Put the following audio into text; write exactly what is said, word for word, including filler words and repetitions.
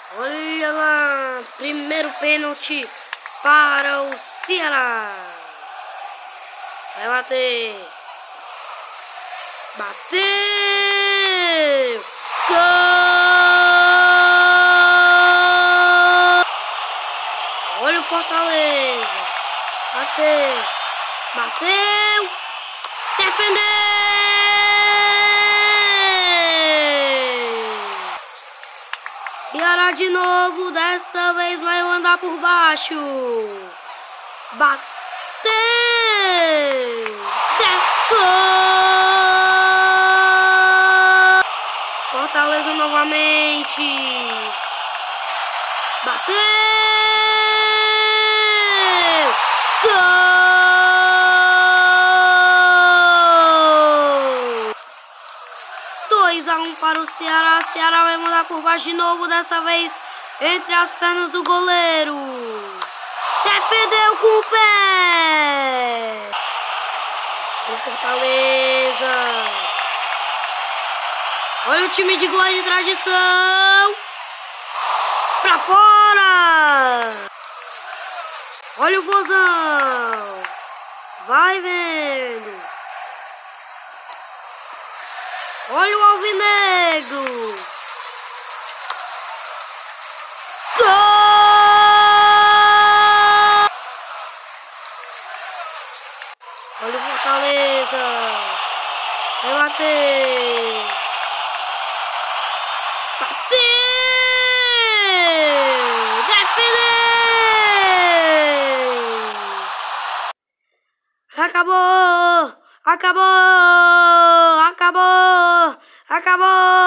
Olha lá, primeiro pênalti para o Ceará. Vai bater. Bateu! Gol! Olha o Fortaleza. Bateu. Bateu. Defendeu. Ceará de novo. Dessa vez vai mandar por baixo. Bateu. Gol! Fortaleza novamente. Bateu! Gol! dois a um para o Ceará. Ceará vai mandar por baixo de novo, dessa vez entre as pernas do goleiro. Defendeu com o pé. O Fortaleza. Olha o time de glória de tradição. Pra fora. Olha o Vozão. Vai vendo. Olha o Alvinegro. Gol! Olha o Fortaleza. Vai bater. Bateu! Defendeu! Acabou! Acabou! Acabou! Acabou!